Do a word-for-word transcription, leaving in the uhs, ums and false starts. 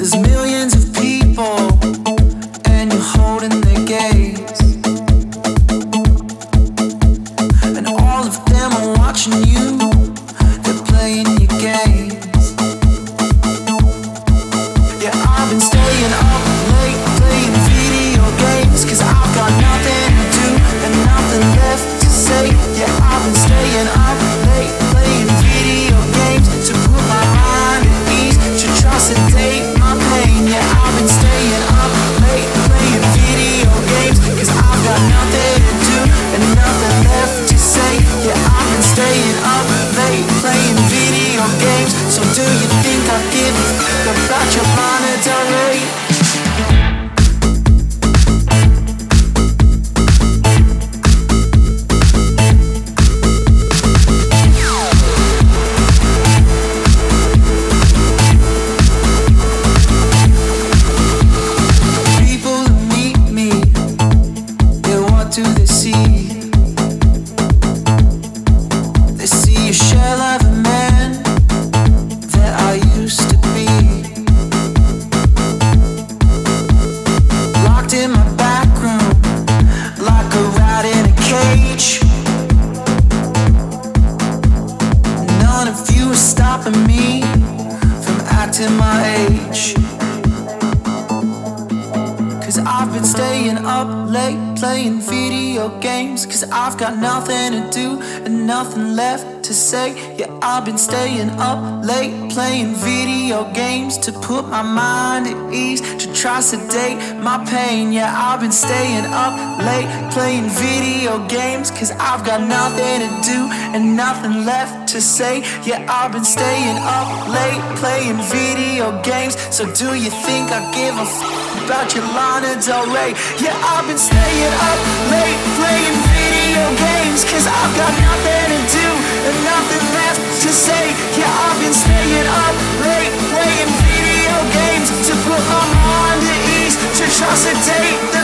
There's millions of people, and you're holding their gaze, and all of them are watching you. They're playing your games. Yeah, I've been staying up late playing video games, cause I've got nothing to do and nothing left to say. Yeah, I've been staying up late playing video games to put my mind at ease, to try to sedate my pain. Yeah, I've been staying up late playing video games, cause I've got nothing to do and nothing left to say. Yeah, I've been staying up late playing video games. So do you think I give a f*** about your Lana Del Rey? Do they see? They see a shell of a man that I used to be, locked in my back room like a rat in a cage. None of you are stopping me from acting my age, cause I've been staying up late playing video games, cause I've got nothing to do and nothing left to say. Yeah, I've been staying up late playing video games to put my mind at ease, to try sedate my pain. Yeah, I've been staying up late playing video games, cause I've got nothing to do and nothing left to say. Yeah, I've been staying up late playing video games. So do you think I give a f*** about your Lana Del Rey? Yeah, I've been staying up late playing video games, cause I've got nothing to do and nothing left to say. Yeah, I've been staying up late playing video games to put my mind at ease, to try to sedate the